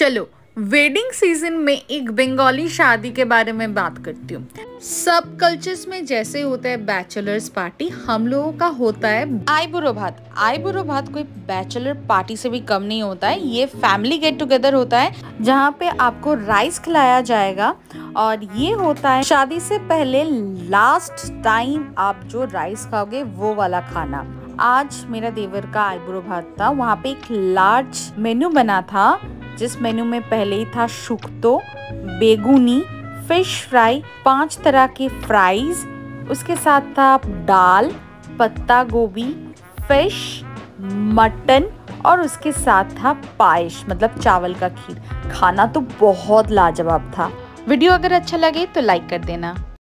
चलो wedding season में एक बंगाली शादी के बारे में बात करती हूँ। सब कल्चर्स में जैसे होता है बैचलर्स पार्टी, हम लोगों का होता है आईबुढ़ो भात। आईबुढ़ो भात कोई बैचलर पार्टी से भी कम नहीं होता है। ये फैमिली गेट टुगेदर होता है जहाँ पे आपको राइस खिलाया जाएगा और ये होता है शादी से पहले लास्ट टाइम आप जो राइस खाओगे वो वाला खाना। आज मेरा देवर का आईबुढ़ो भात था, वहाँ पे एक लार्ज मेन्यू बना था जिस मेन्यू में पहले ही था शुक्तो, बेगुनी, फिश फ्राई, 5 तरह के फ्राइज, उसके साथ था दाल, पत्ता गोभी, फिश, मटन और उसके साथ था पायस मतलब चावल का खीर। खाना तो बहुत लाजवाब था। वीडियो अगर अच्छा लगे तो लाइक कर देना।